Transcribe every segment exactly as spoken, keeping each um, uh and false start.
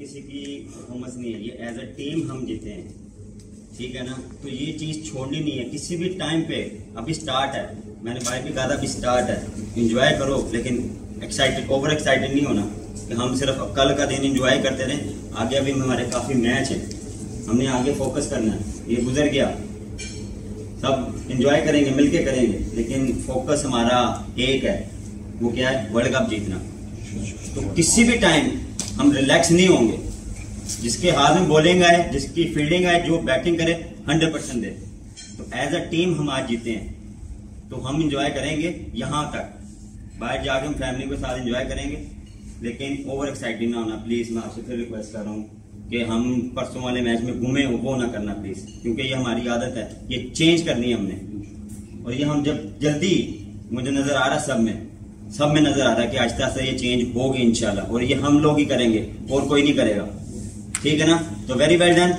किसी की परफॉर्मेंस नहीं है, ये एज अ टीम हम जीते हैं, ठीक है ना। तो ये चीज छोड़नी नहीं है किसी भी टाइम पे। अभी स्टार्ट है, मैंने भाई भी कहा था अभी स्टार्ट है, इंजॉय करो, लेकिन एक्साइटेड ओवर एक्साइटेड नहीं होना कि हम सिर्फ कल का दिन इंजॉय करते रहे। आगे अभी हमारे काफी मैच है, हमने आगे फोकस करना है। ये गुजर गया, सब इंजॉय करेंगे, मिलके करेंगे, लेकिन फोकस हमारा एक है, वो क्या है, वर्ल्ड कप जीतना। तो किसी भी टाइम हम रिलैक्स नहीं होंगे। जिसके हाथ में बॉलिंग आए, जिसकी फील्डिंग आए, जो बैटिंग करे हंड्रेड परसेंट दे। तो एज अ टीम हम आज जीते हैं, तो हम इंजॉय करेंगे यहाँ तक। बाहर जाके हम फैमिली के साथ इंजॉय करेंगे, लेकिन ओवर एक्साइटेड ना होना प्लीज। मैं आपसे फिर रिक्वेस्ट कर रहा हूँ कि हम परसों वाले मैच में घूमे, वो ना करना प्लीज, क्योंकि ये हमारी आदत है, ये चेंज करनी है हमने। और ये हम जब जल्दी, मुझे नजर आ रहा सब में सब में नजर आ रहा है कि आहिस्ता आहिस्ता ये चेंज होगी इंशाल्लाह, और ये हम लोग ही करेंगे और कोई नहीं करेगा, ठीक है ना। तो वेरी वेल डन।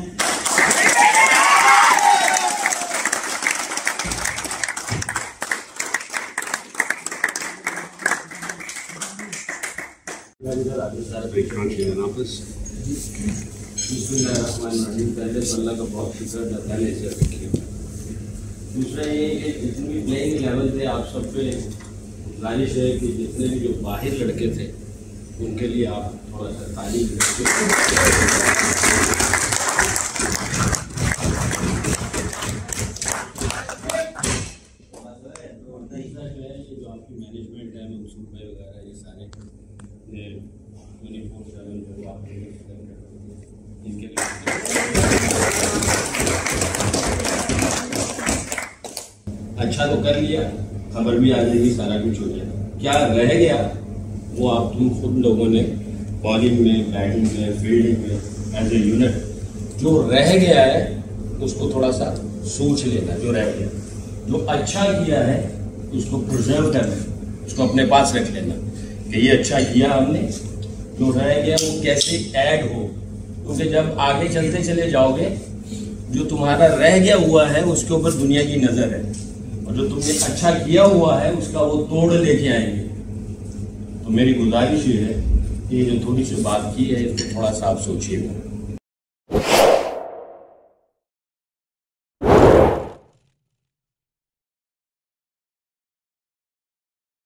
पहले अल्लाह का बहुत शुक्र अदा ने इसे रखी। दूसरा ये कि जितनी प्लेइंग लेवल थे आप सब पे गुजारिश है कि जितने भी जो बाहर लड़के थे उनके लिए आप थोड़ा सा तारीफ करें। जो आपकी मैनेजमेंट है, मंसूर भाई वगैरह, ये सारे ट्वेंटी फोर सेवन जो आप इनके लिए अच्छा तो कर लिया, खबर भी आ जाएगी, सारा कुछ हो जाएगा। क्या रह गया वो आप तुम खुद लोगों ने बॉलिंग में, बैटिंग में, फील्डिंग में एज ए यूनिट जो रह गया है उसको थोड़ा सा सोच लेना। जो रह गया, जो अच्छा किया है उसको प्रिजर्व करना, उसको अपने पास रख लेना कि ये अच्छा किया हमने। जो रह गया वो कैसे ऐड हो, क्योंकि जब आगे चलते चले जाओगे जो तुम्हारा रह गया हुआ है उसके ऊपर दुनिया की नजर है, और जो तुमने अच्छा किया हुआ है उसका वो तोड़ लेके आएंगे। तो मेरी गुजारिश ये है कि जो थोड़ी सी बात की है इसको थोड़ा सा आप सोचिएगा।